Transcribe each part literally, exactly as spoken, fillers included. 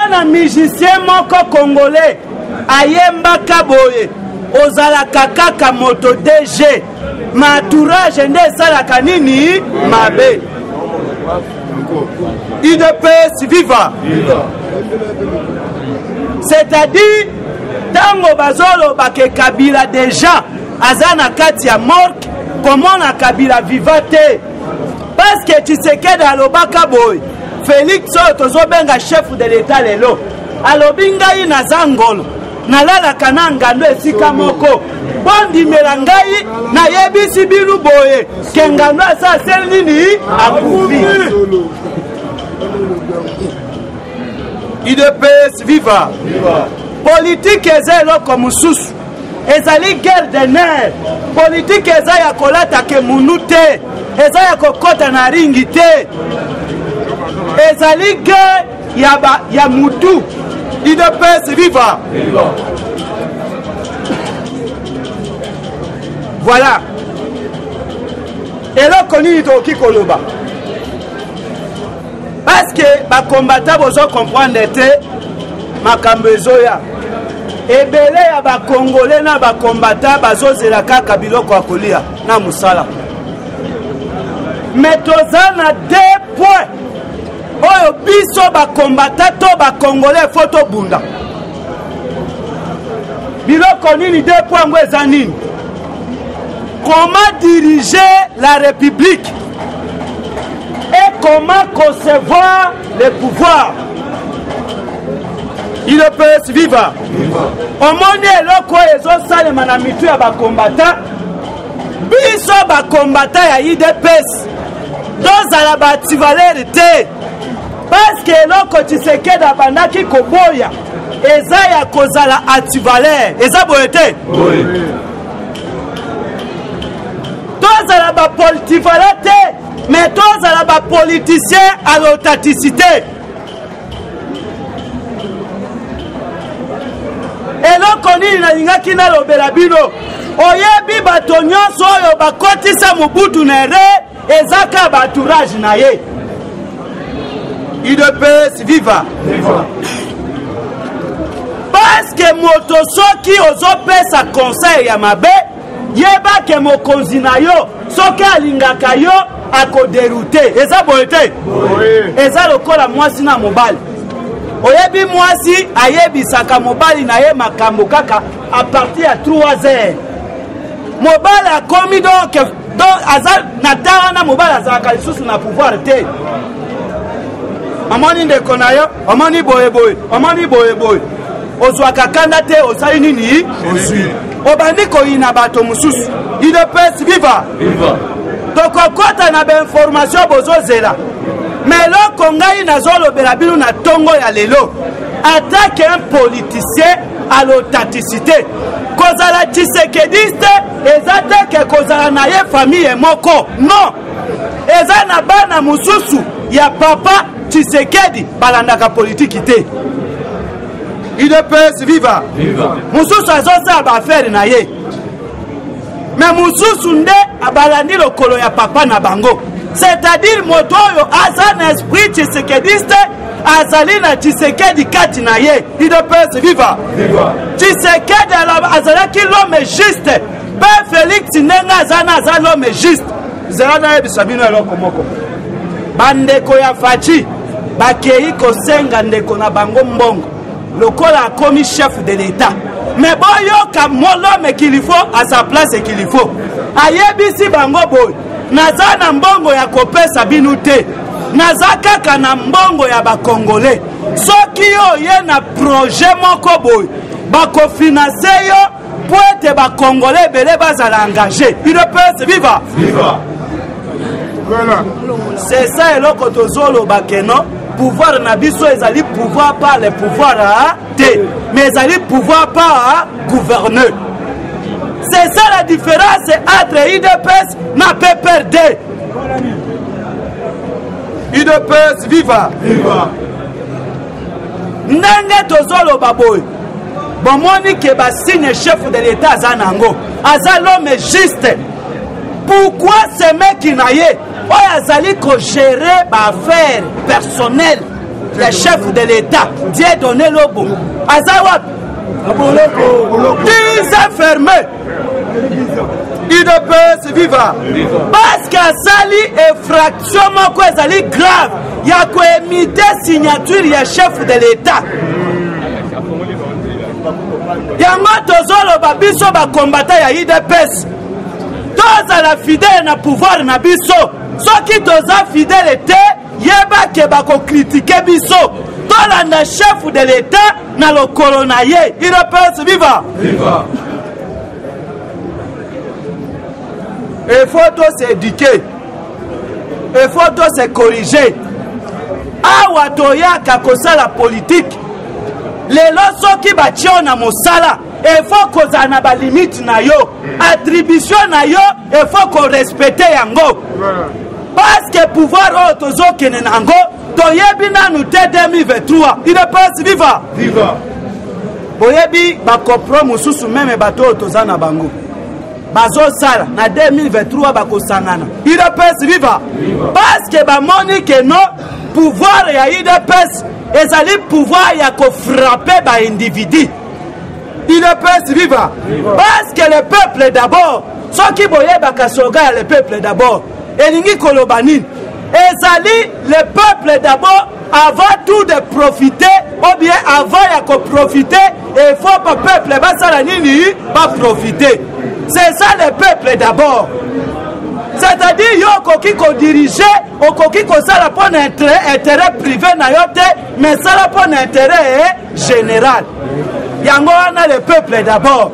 Un musicien moko congolais ayemba kaboye ozala kaka moto D G ma entourage nde esalaka nini mabe. U D P S viva. C'est-à-dire tango bazolo bake Kabila déjà azana kati ya morgue comment na Kabila vivate parce que Tshisekedi alobaka boy Félix tozobenga chef de l'état lelo alobi ngai naza ngolo nalalaka na ngando esika moko bondimela ngai nayebisi binu boye ke ngando asa seli nini akufi. U D P S viva. Politique eza eloko mosusu ezali guerre de nerf. Politique eza ya kolata ke munu te eza ya kokota na ringi te ezali guerre ya, ba, ya mutu. U D P S viva. Voilà eloko nini tokoki koloba parce que bakombata bozo comprendre te makambo ezoya ebele ya bakongole na bakombata bazozela kaka biloko ya kolia na musala mais toza na deux points oyo biso bakombata to bakongole fo tobunda. Biloko nini deux points ngo eza nini? Comment diriger la République et comment concevoir le pouvoir. U D P S viva. Omoni eloko ezosalema na mitu ya bakombata biso bakombata ya U D P S tozala baantivalere te parce que eloko Tshisekedi abandaki koboya eza ya kozala antivalere eza boye te. Tozala bapolitivale te mais tozala bapoliticien à l'authenticité. Eloko nini nalingaki nalobela bino oyebi bato nyonso oyo bakotisa Mobutu nere ezaka baentourage na ye. U D P S viva. Parce que moto soki ozopesa conseil ya mabe yeba ke mokonzi na yo soki alingaka yo akoderute eza boye te. Eza lokola mwasi na mobali oyebi mwasi ayebisaka mobali na ye makambo kaka a partir ya trois heures mobali akomi donc donc aza na tala na mobali azalaka lisusu na pouvoir te. Omoni ndeko na yo omoni boye boye omoni boye boye ozwaka kanda te osali nini ozwi obandi koyina bato mosusu. U D P S viva. Tokokota na bainformation bozozela mais loko ngai nazolobela bino na tongo ya lelo attaque un politicien à l'authenticité kozala tshisekediste eza te ke kozala na ye famille moko non eza na bana mosusu ya papa Tshisekedi balandaka politiki te. U D P S viva. Mosusu azosala baaffaire na ye mais mosusu nde abalandi lokolo ya papa na bango. C'est-à-dire moto oyo aza na esprit tshisekediste azali na Tshisekedi kati na ye. U D P S viva. Tshisekedi azalaki l'homme juste pe Félix ndenga aza na aza l'homme juste zela na yebisa bino eloko moko bandeko ya faci bakei kosenga ndeko na bango mbongo lokola akomi chef de l'état mais boyoka l'homme qu'il faut à sa place qu'il faut ayebisi bango boy naza na mbongo ya kopesa binu te naza kaka na mbongo ya bakongole soki yo ye na projet moko boy bakofinanse yo po ete bakongole ebele bazala engagé. U D P S viva. C'est ça eloko tozoloba keno pouvoir na biso ezali pouvoir par le pouvoir à te mais ezali pouvoir par gouverneur. C'est ça la différence entre U D P S na P P R D. U D P S viva. Ndenge tozoloba boy bomoni ke basigne chef de l'état aza nango aza l'homme juste. Pourquoi ce mec na ye oyo azali ko gérer ba affaire personnelle ya chef de l'État Dieudonné Lobo aza wapi dix ans fermé il ne peut se vivre parce qu'asali effraction moko ezali grave ya koemite signature ya chef de l'État yango tozoloba biso bakombata ya I D P S tozala fidèle na pouvoir na biso soki toza fidèle te yeba ke bakokritike biso tolanda chef de l'État na lokolo na ye il ne peut se vivre il faut tous s'éduquer il faut tous se corriger awa toyaka kosala politique lelo soki batio na mosala il faut kozala na balimite na yo attribution na yo il faut ko respecte yango parce que pouvoir oyo tozokende nango toyebi nanu te deux mille vingt-trois il ne peut vivre boyebi bakopro mosusu meme bato oyo toza na bango bazosala na deux mille vingt-trois bakosangana il ne peut vivre parce que bamoni ke no pouvoir ya I D P S ezali pouvoir ya kofrappe ba individu il ne peut vivre parce que le peuple d'abord soki boyebaka slogan ya le peuple d'abord elingi koloba nini ezali le peuple d'abord avant tout de profiter ou bien avant ya koprofiter il faut pas peuple basala nini ba profiter c'est ça le peuple d'abord c'est-à-dire yo koki ko diriger o koki ko sala pour intérêt intérêt privé na yo te mais sala pour intérêt général yango wana le peuple d'abord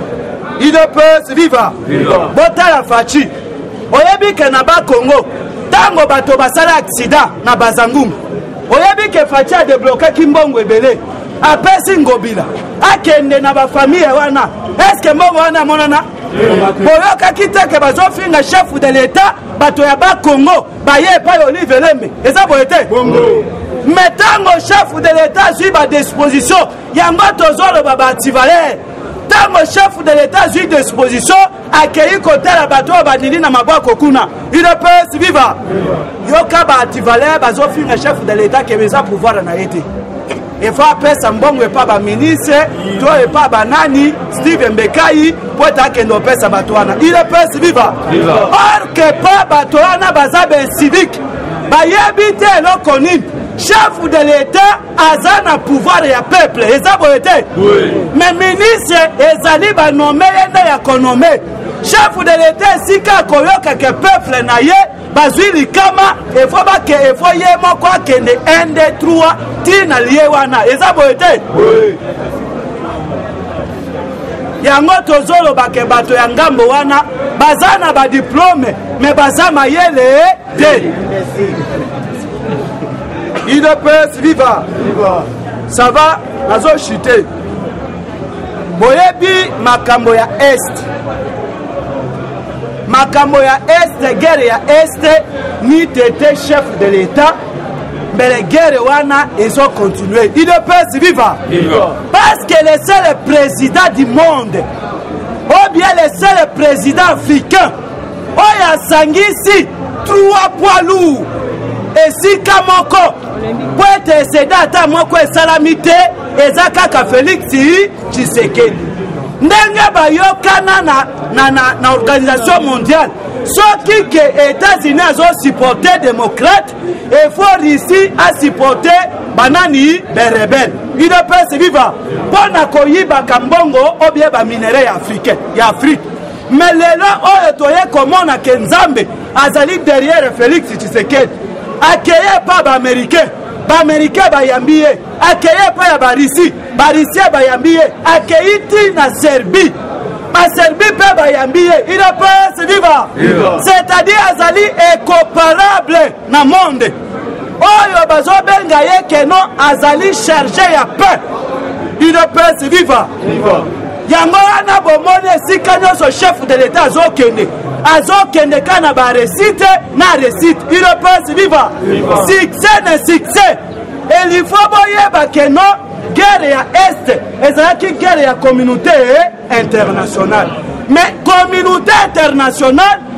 il ne peut vivre botala fachi oyebi ke na ba Congo tango bato basala accident na bazangungu oyebi ke fachi a débloqué kimbongo ebele apesi ngobila akende na ba famille wana est-ce que mbongo wana monana boyokaki te ke bazofinga chef de l'État bato ya ba Congo baye epai Olive Lembe eza boye te mais tango chef de l'État zwi ba disposition yango tozoloba baantivalere tango chef de l'État zwi disposition akei kotala bato oyo banini na mabwako kuna il ne peut vivre yoka baantivalere bazofinga chef de l'État ke beza pouvoir na ye te il faut apesa mbongo epa baministre to epa banani Steve Mbekai po etakende opesa bato wana il ne peut vivre or ke pa bato wana baza besidik bayebi te eloko nini chef de l'État aza na pouvoir ya peuple eza boye te mais ministre ezali banome ye nde ya konome chef de l'État esika koyoka ke peuple na ye bazwi likama efo bake efo ye moko akende un deux trois tina liye wana eza boye te yango tozoloba ke bato ya ngambo wana baza na badiplome me baza mayele te il ne peut vivre ça va nazo chute boyebi makambo ya est makambo ya est guerre ya est ni tete chef de l'État mais les guerres wana ils ont continué il ne peut vivre parce que le seul président du monde ou bien le seul président africain oyo asangisi trois poids lourds esika moko po ete eseda ata moko esalami te eza kaka Félix Tshisekedi ndenge bayokana na, na, na, na organisation mondiale soki ke États-Unis azosupporte démocrate il faut Russie asupporte banani berebele il ne peut vivre mpona koyibaka mbongo obie baminere ya africain ya Afrique mais lelo oyo toye komona ke Nzambe azali derrière Félix Tshisekedi akeye pa baaméricain baaméricain bayambi ye akeye pa ya barisi barisia bayambi ye akei ti na Serbie baserbie mpe bayambi ye il ne peut vivre c'est-à-dire azali incomparable na monde oyo bazobenga ye keno azali chargé ya paix il ne peut vivre yango wana bomoni esika nyonso chef de l'État azokende azokende ka na baresite na resite il ne peut vivre succès na succès il faut boyeba keno guerre ya est ezalaki guerre ya communauté internationale mais communauté internationale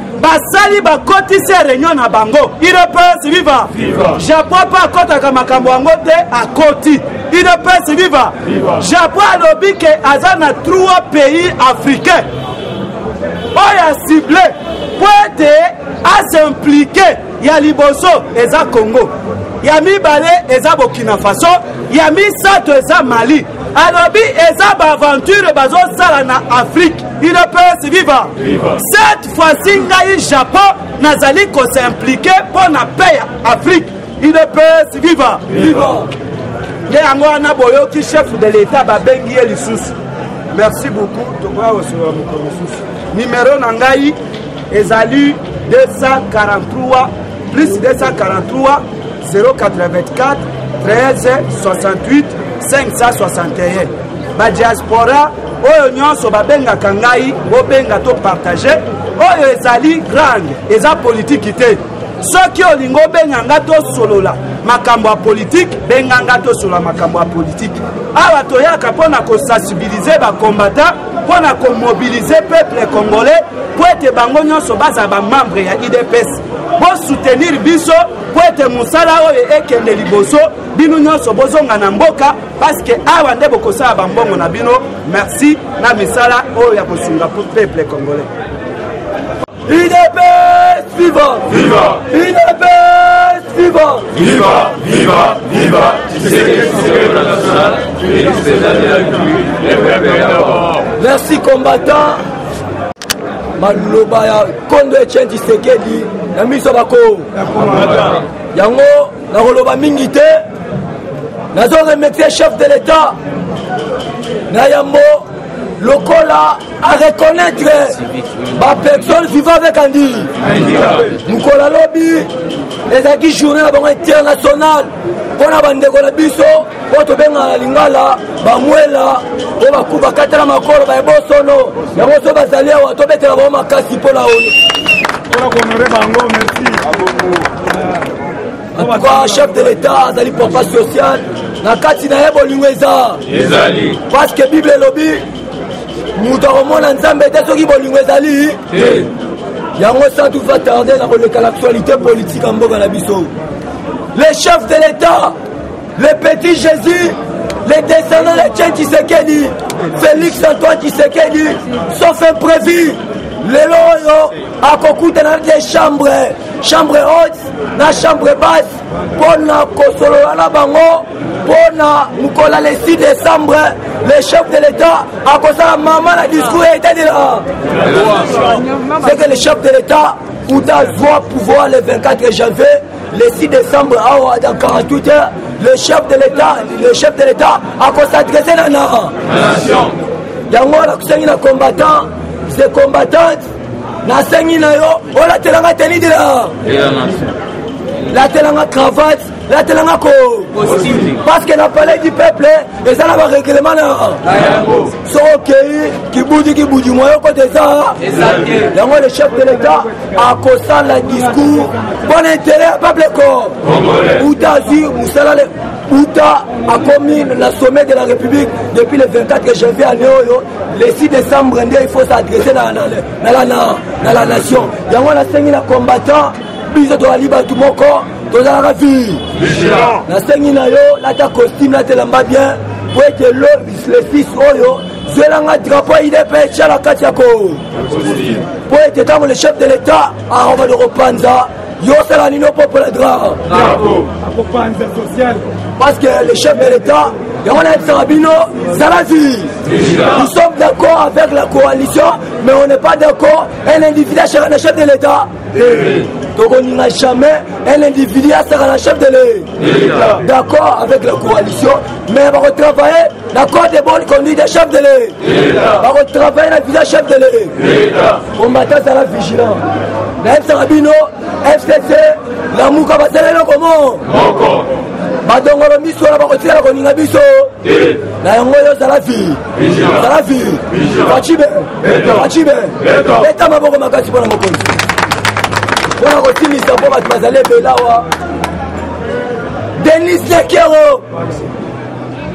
basali bakotisi réunion na bango idps viva japon mpe akotaka makambo yango te akoti idps viva japon alobi ke aza na trois pays africains oyo asible po ete asimplike ya liboso eza Congo, ya mibale eza Burkina Faso, ya misato eza Mali. Alobi eza ba aventure bazosala na Afrique. Il peut vivre. Cette fois-ci ngai Japon nazali ko s'impliquer pour na paix Afrique. Il peut vivre. Nde yango wana boyoki chef de l'État babengi ye lisusu. Merci beaucoup. Tokoya osola moko lisusu. Numéro na ngai ezali deux cent quarante-trois plus deux cent quarante-trois zéro quatre-vingt-quatre treize soixante-huit cinq cent soixante et un. Ba diaspora oyo nyonso babengaka ngai bobenga to partager oyo ezali grande eza politique te. Soki olingo benganga to solola makambo ya politique benganga to solola makambo ya politique. Awa toyaka pona ko sensibiliser ba combattants, pona ko mobiliser peuple congolais pour ete bango nyonso baza ba membre ya I D P S. Bo soutenir biso pour ete musala oyo ekende liboso bino nyonso bozonga na mboka parce que awa nde bokosala bambongo na bino. Merci na misala oyo ya kosunga pour peuple congolais. I D P S viva! Viva! I D P S viva! Viva! Viva! Viva! Merci combattant. Maloba ya Kondo Etienne Tshisekedi na miso bako. Yango na koloba mingi te. Nazo remercier chef de l'État. Na yambo lokola à reconnaître ma personne vivant avec Andy. Mukola lobby, les acquis journée internationale pour la bande de biso, pour te bien à la lingala, bamuela, pour la coupe à quatre makoro, ba bosono, ya boso basalia wa to betela ba makasi pour la onu. On a honoré bango, merci. En tout cas, chef de l'État, azali porte social, na kati na yebo lingweza. Ezali. Parce que Bible lobby Moutaromona Nzambe te soki bolingo ezali yango sans tout va tarder na koleka l'actualité politique en mboka na biso. Les chefs de l'État, le petit Jésus, les descendants de Etienne Tshisekedi, Félix Antoine Tshisekedi sauf imprévu lelo oyo akokuta na des chambres chambre haute na chambre basse pona kosolola na bango pona mukola le six décembre le chef de l'État a causé maman la discours et était là. C'est que le chef de l'État ou d'avoir pouvoir le vingt-quatre janvier, le six décembre dans quarante-huit heures, le chef de l'État, le chef de l'État a causé adressé la nation. Yango la kusengi na combattant, ces combattantes na sengi na yo, on la telanga teni de la. La telanga cravate. La telanga ko parce que la palais du peuple et ça n'a pas règlement là so ok qui bouge qui bouge moi côté ça yango le chef de l'État a causé le discours bon intérêt peuple ko Outa zi musala le Outa a commis le sommet de la République depuis le vingt-quatre janvier à Néoyo le six décembre il faut s'adresser dans la dans la nation yango la sengi la combattant biso to aliba tout mon corps dans la vie. La sengi na yo, la ta costume, la te lamba bien. Pour être le six oyo, je l'ai drapeau, il est pêché à la Katiako. Pour être dans le chef de l'État, à Roma de Ropanza, yo c'est la nino pour le drap. Parce que le chef de l'État, et on a Sarabino, c'est la vie. Nous sommes d'accord avec la coalition, mais on n'est pas d'accord. Un individu sera le chef de l'État. Donc on n'ira jamais un individu sera le chef de l'État. D'accord avec la coalition, mais on va travailler d'accord des bonnes conduites des chefs de l'État. On va travailler avec le chef de l'État. On va être vigilant. Même Sarabino, F C C, la Mouka va se le comment badongo lo miso la bakotela ko ninga biso na yango yo za la vie za la vie bachibe bachibe eta maboko makati pona mokonzi pona ko timisa po bat bazale belawa Denis Lekero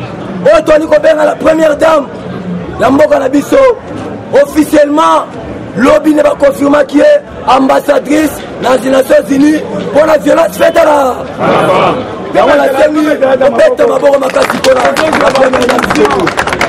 o toni ko benga la première dame la mboka na biso officiellement lobi ne baconfirma qui est ambassadrice dans les Nations Unies pour la violence faite à la yango nasengi obeta maboko makasi mpona bapemele na biso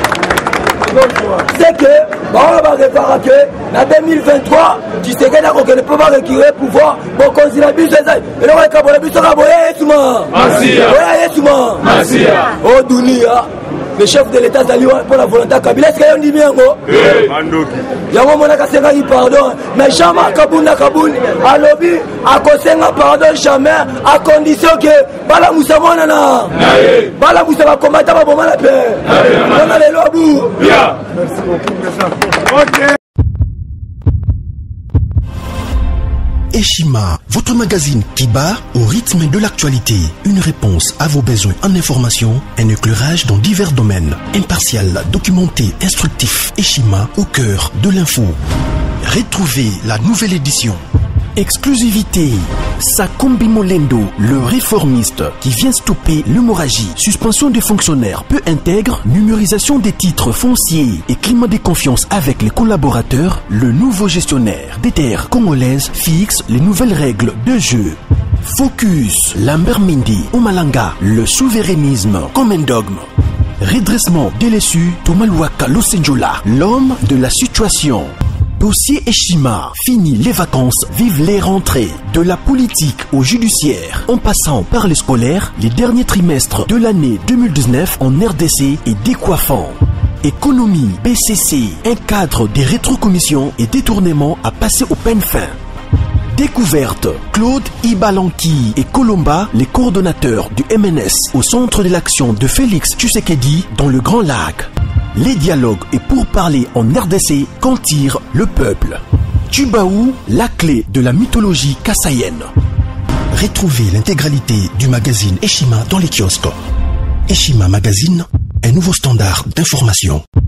c'est que baoyo barepara ke na deux mille vingt-trois Tshisekedi akokende mpo barekire pouvoir bokonzi na biso eza eloko ekabola biso ka boya yesuma boya yesuma o dunia le chef de l'état azali pour la volonté Kabila est-ce que yo ndimi yango yango monaka asengaki pardon mais jamais kabunda kabuni alobi akosenga pardon jamais à condition que balamusa monana balamusa bakomata babomana mpe mpona lelo abu Eshima, votre magazine qui bat au rythme de l'actualité. Une réponse à vos besoins en information, un éclairage dans divers domaines. Impartial, documenté, instructif. Eshima au cœur de l'info. Retrouvez la nouvelle édition. Exclusivité. Sakombi Molendo, le réformiste qui vient stopper l'hémorragie. Suspension des fonctionnaires peu intègre, numérisation des titres fonciers et climat de confiance avec les collaborateurs. Le nouveau gestionnaire des terres congolaises fixe les nouvelles règles de jeu. Focus. Lambert Mindi, Omalanga, le souverainisme comme un dogme. Redressement délaissé, Tomaluaka Losenjola, l'homme de la situation. Dossier Eshima, fini les vacances, vive les rentrées. De la politique au judiciaire, en passant par les scolaires, les derniers trimestres de l'année deux mille dix-neuf en R D C est décoiffant. Économie, B C C, un cadre des rétrocommissions et détournements à passer au peine fin. Découverte, Claude Ibalanki et Colomba, les coordonnateurs du M N S au centre de l'action de Félix Tshisekedi dans le Grand Lac. Les dialogues et pour parler en R D C qu'en tire le peuple. Tubaou, la clé de la mythologie kassaïenne. Retrouvez l'intégralité du magazine Eshima dans les kiosques. Eshima Magazine, un nouveau standard d'information.